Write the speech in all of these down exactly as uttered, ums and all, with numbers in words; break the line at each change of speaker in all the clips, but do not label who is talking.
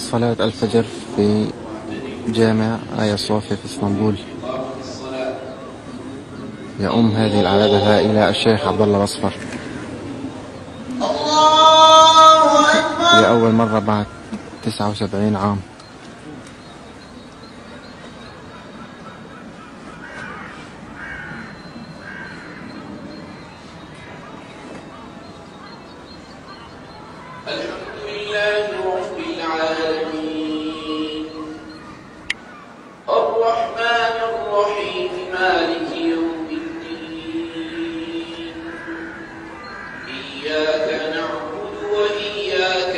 صلاة الفجر في جامع آيا صوفيا في اسطنبول. يؤم هذه العبادة الهائلة الشيخ عبد الله الأصفر لأول مرة بعد تسعة وسبعين عام.
الحمد لله رب العالمين الرحمن الرحيم مالك يوم الدين إياك نعبد وإياك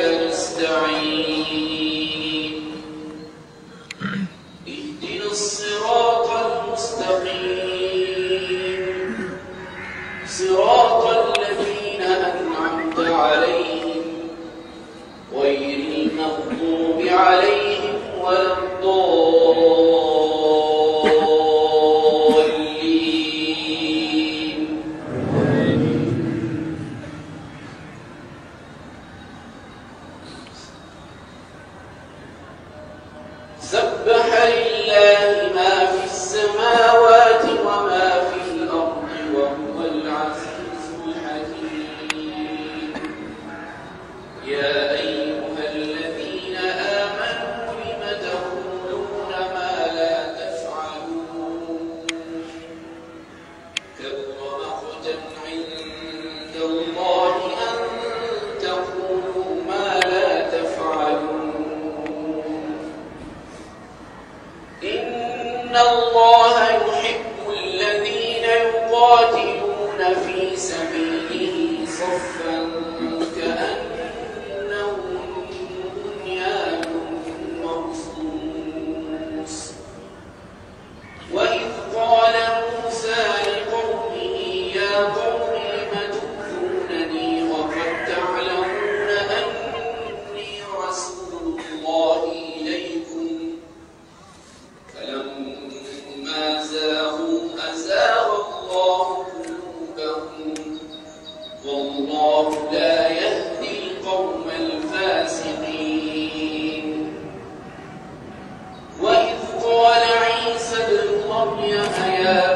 نستعين اهدنا الصراط المستقيم صراط الذين أنعمت عليهم غير المغضوب عليهم ولا الضالين. سبح لله ما في السماوات وما في الأرض وهو العزيز الحكيم. يا أيها الذين آمنوا لم تقولون ما لا تفعلون كبر مقتا عند الله أن تقولوا ما لا تفعلون. إن الله يحب الذين يقاتلون في سبيله صفا كأنهم بنيان مرصوص. وإذ قال موسى لقومه يا قوم لم تؤذونني وقد تعلمون أني رسول الله إليكم فلما زاغوا أزاغ الله قلوبهم والله لا يهدي القوم الفاسقين. وإذ قال عيسى ابن مريم يا